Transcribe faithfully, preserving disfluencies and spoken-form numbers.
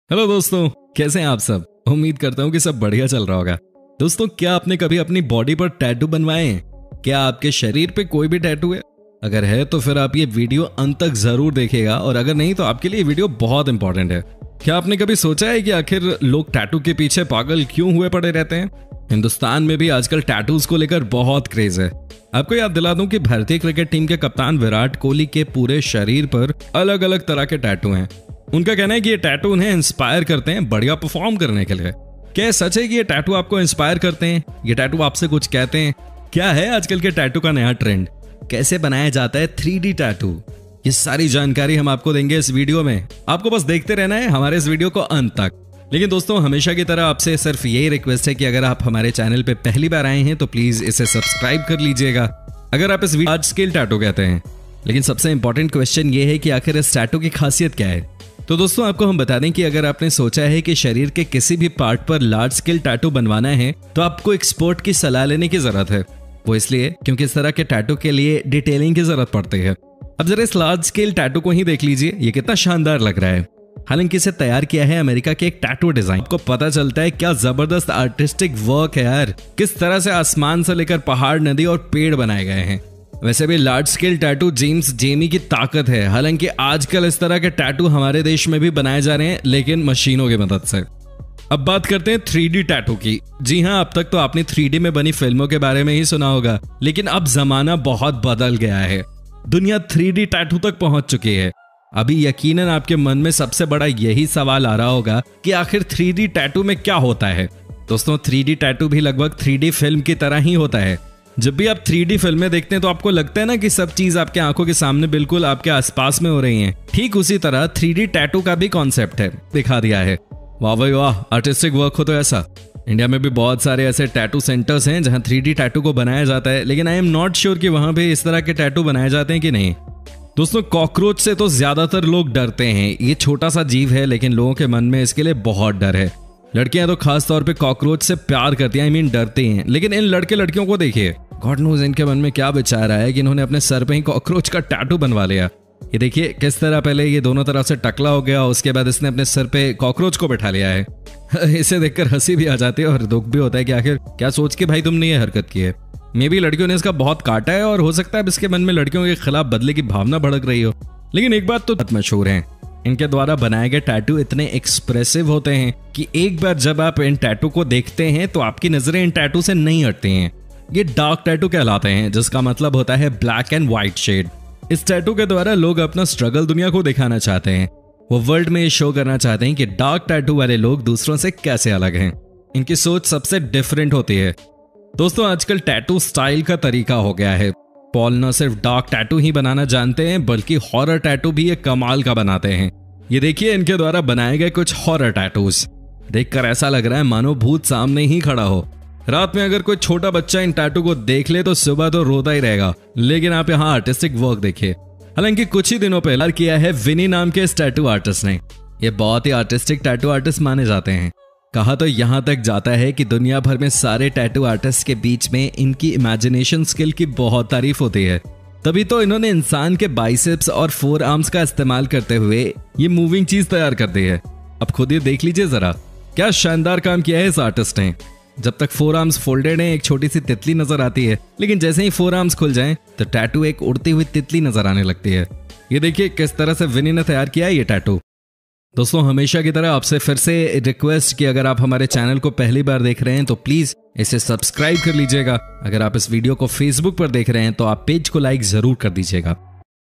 Hello दोस्तों, कैसे हैं आप सब। उम्मीद करता हूँ कि सब बढ़िया चल रहा होगा। दोस्तों, क्या आपने कभी अपनी बॉडी पर टैटू बनवाए हैं? क्या आपके शरीर पे कोई भी टैटू है? अगर है तो फिर आप ये वीडियो अंत तक जरूर देखिएगा, और अगर नहीं तो आपके लिए ये वीडियो बहुत इंपॉर्टेंट है। क्या आपने कभी सोचा है कि आखिर लोग टैटू के पीछे पागल क्यों हुए पड़े रहते हैं? हिंदुस्तान में भी आजकल टैटूज को लेकर बहुत क्रेज है। आपको याद दिला दूं कि भारतीय क्रिकेट टीम के कप्तान विराट कोहली के पूरे शरीर पर अलग अलग तरह के टैटू हैं। उनका कहना है कि ये टैटू उन्हें इंस्पायर करते हैं बढ़िया परफॉर्म करने के लिए। क्या सच है कि ये टैटू आपको इंस्पायर करते हैं? ये टैटू आपसे कुछ कहते हैं? क्या है आजकल के टैटू का नया ट्रेंड? कैसे बनाया जाता है थ्री डी टैटू? ये सारी जानकारी हम आपको देंगे इस वीडियो में। आपको बस देखते रहना है हमारे इस वीडियो को अंत तक। लेकिन दोस्तों, हमेशा की तरह आपसे सिर्फ यही रिक्वेस्ट है कि अगर आप हमारे चैनल पे पहली बार आए हैं तो प्लीज इसे सब्सक्राइब कर लीजिएगा अगर आप इस लार्ज स्केल टैटू कहते हैं। लेकिन सबसे इंपॉर्टेंट क्वेश्चन ये है कि आखिर इस टैटू की खासियत क्या है। तो दोस्तों, आपको हम बता दें कि अगर आपने सोचा है कि शरीर के किसी भी पार्ट पर लार्ज स्केल टैटू बनवाना है तो आपको एक्सपर्ट की सलाह लेने की जरूरत है। वो इसलिए क्योंकि इस तरह के टैटू के लिए डिटेलिंग की जरूरत पड़ती है। अब जरा इस लार्ज स्केल टैटू को ही देख लीजिए, ये कितना शानदार लग रहा है। हालांकि इसे तैयार किया है अमेरिका के एक टैटू डिजाइन। आपको पता चलता है क्या जबरदस्त आर्टिस्टिक वर्क है यार। किस तरह से आसमान से लेकर पहाड़, नदी और पेड़ बनाए गए हैं। वैसे भी लार्ज स्केल टैटू जेम्स जेमी की ताकत है। हालांकि आजकल इस तरह के टैटू हमारे देश में भी बनाए जा रहे हैं, लेकिन मशीनों की मदद से। अब बात करते हैं थ्री डी टैटू की। जी हाँ, अब तक तो आपने थ्री डी में बनी फिल्मों के बारे में ही सुना होगा, लेकिन अब जमाना बहुत बदल गया है। दुनिया थ्री डी टैटू तक पहुंच चुकी है। अभी यकीनन आपके मन में सबसे बड़ा यही सवाल आ रहा होगा कि आखिर थ्री डी टैटू में क्या होता है। दोस्तों, थ्री डी टैटू भी लगभग थ्री डी फिल्म की तरह ही होता है। जब भी आप थ्री डी फिल्में देखते हैं तो आपको लगता है ना कि सब चीज आपके आंखों के सामने बिल्कुल आपके आसपास में हो रही है। ठीक उसी तरह थ्री डी टैटू का भी कॉन्सेप्ट है, दिखा दिया है। वाह भाई वाह, आर्टिस्टिक वर्क हो तो ऐसा। इंडिया में भी बहुत सारे ऐसे टैटू सेंटर्स हैं जहां थ्री डी टैटू को बनाया जाता है, लेकिन आई एम नॉट श्योर कि वहां पे इस तरह के टैटू बनाए जाते हैं कि नहीं। दोस्तों, कॉकरोच से तो ज्यादातर लोग डरते हैं। ये छोटा सा जीव है, लेकिन लोगों के मन में इसके लिए बहुत डर है। लड़कियां तो खास तौर पे कॉकरोच से प्यार करती हैं, आई मीन डरती हैं। लेकिन इन लड़के लड़कियों को देखिए, गॉड नोज इनके मन में क्या विचार आया है कि इन्होंने अपने सर पे ही कॉकरोच का टैटू बनवा लिया। ये देखिए किस तरह पहले ये दोनों तरफ से टकला हो गया, उसके बाद इसने अपने सर पे कॉकरोच को बैठा लिया है। इसे देखकर हंसी भी आ जाती है और दुख भी होता है कि आखिर क्या सोच के भाई तुमने ये हरकत की है। मे बी लड़कियों ने इसका बहुत काटा है और हो सकता है अब इसके मन में लड़कियों के खिलाफ बदले की भावना भड़क रही हो। लेकिन एक बात तो बहुत मशहूर है, इनके द्वारा बनाए गए टैटू इतने एक्सप्रेसिव होते हैं कि एक बार जब आप इन टैटू को देखते हैं तो आपकी नजरें इन टैटू से नहीं हटती हैं। ये डार्क टैटू कहलाते हैं, जिसका मतलब होता है ब्लैक एंड व्हाइट शेड। इस टैटू के द्वारा लोग अपना स्ट्रगल दुनिया को दिखाना चाहते हैं। वो वर्ल्ड में शो करना चाहते हैं कि डार्क टैटू वाले लोग दूसरों से कैसे अलग हैं। इनकी सोच सबसे डिफरेंट होती है। दोस्तों, आजकल टैटू स्टाइल का तरीका हो गया है। पॉल न सिर्फ डार्क टैटू ही बनाना जानते हैं, बल्कि हॉरर टैटू भी एक कमाल का बनाते हैं। ये देखिए इनके द्वारा बनाए गए कुछ हॉरर टैटूज। देखकर ऐसा लग रहा है मानो भूत सामने ही खड़ा हो। रात में अगर कोई छोटा बच्चा इन टैटू को देख ले तो सुबह तो रोता ही रहेगा। लेकिन आप यहाँ आर्टिस्टिक वर्क देखिए। हालांकि कुछ ही दिनों पहले किया है विनी नाम के इस टैटू आर्टिस्ट ने। ये बहुत ही आर्टिस्टिक टैटू आर्टिस्ट माने जाते हैं। कहा तो यहाँ तक जाता है कि दुनिया भर में सारे टैटू आर्टिस्ट के बीच में इनकी इमेजिनेशन स्किल की बहुत तारीफ होती है। तभी तो इन्होंने इंसान के बाइसेप्स और फोर आर्म्स का इस्तेमाल करते हुए ये मूविंग चीज तैयार कर दी है। अब खुद ही देख लीजिए जरा, क्या शानदार काम किया है इस आर्टिस्ट ने। जब तक फोर आर्म्स फोल्डेड हैं, एक छोटी सी तितली नजर आती है, लेकिन जैसे ही फोर आर्म्स खुल जाएं तो टैटू एक उड़ती हुई तितली नजर आने लगती है। ये देखिए किस तरह से विनी ने तैयार किया है ये टैटू। दोस्तों, हमेशा की तरह आपसे फिर से रिक्वेस्ट कि अगर आप हमारे चैनल को पहली बार देख रहे हैं तो प्लीज इसे सब्सक्राइब कर लीजिएगा। अगर आप इस वीडियो को फेसबुक पर देख रहे हैं तो आप पेज को लाइक जरूर कर दीजिएगा।